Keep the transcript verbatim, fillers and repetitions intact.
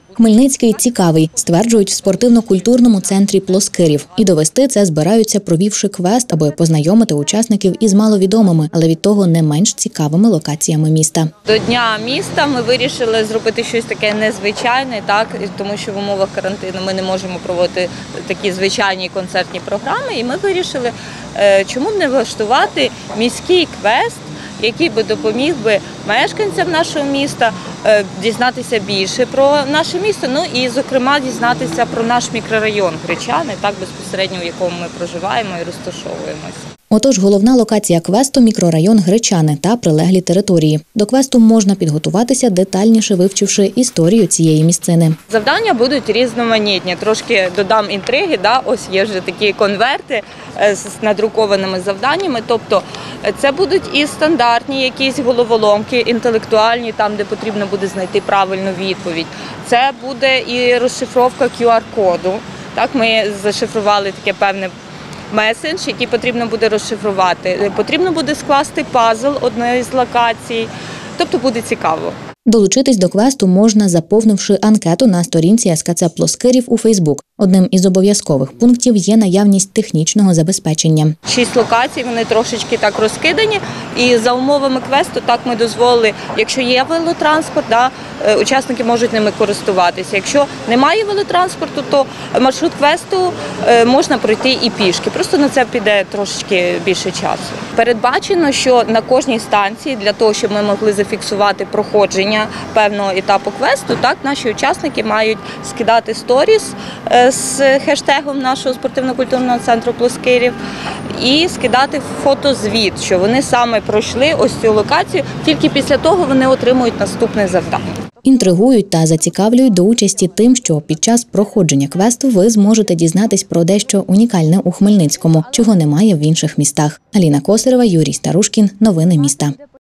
Хмельницький цікавий, стверджують в спортивно-культурному центрі Плоскирів. І довести це збираються, провівши квест, аби познайомити учасників із маловідомими, але від того не менш цікавими локаціями міста. До Дня міста ми вирішили зробити щось таке незвичайне, так, тому що в умовах карантину ми не можемо проводити такі звичайні концертні програми. І ми вирішили, чому б не влаштувати міський квест, який би допоміг би мешканцям нашого міста дізнатися більше про наше місто, ну і, зокрема, дізнатися про наш мікрорайон Гречани, так безпосередньо, в якому ми проживаємо і розташовуємося. Отож, головна локація квесту – мікрорайон Гречани та прилеглі території. До квесту можна підготуватися, детальніше вивчивши історію цієї місцини. Завдання будуть різноманітні. Трошки додам інтриги, да? Ось є вже такі конверти з надрукованими завданнями. Тобто це будуть і стандартні якісь головоломки, інтелектуальні, там, де потрібно буде знайти правильну відповідь. Це буде і розшифровка кю ар-коду. Так, ми зашифрували таке певне месендж, який потрібно буде розшифрувати. Потрібно буде скласти пазл одної з локацій, тобто буде цікаво. Долучитись до квесту можна, заповнивши анкету на сторінці ес ка це Плоскирів у Фейсбук. Одним із обов'язкових пунктів є наявність технічного забезпечення. Шість локацій, вони трошечки так розкидані, і за умовами квесту так ми дозволили, якщо є велотранспорт, да, учасники можуть ними користуватися. Якщо немає велотранспорту, то маршрут квесту можна пройти і пішки, просто на це піде трошечки більше часу. Передбачено, що на кожній станції, для того, щоб ми могли зафіксувати проходження певного етапу квесту, так, наші учасники мають скидати сторіс з хештегом нашого спортивно-культурного центру Плоскирів і скидати фотозвіт, що вони саме пройшли ось цю локацію, тільки після того вони отримують наступне завдання. Інтригують та зацікавлюють до участі тим, що під час проходження квесту ви зможете дізнатись про дещо унікальне у Хмельницькому, чого немає в інших містах. Аліна Косарева, Юрій Старушкін. Новини міста.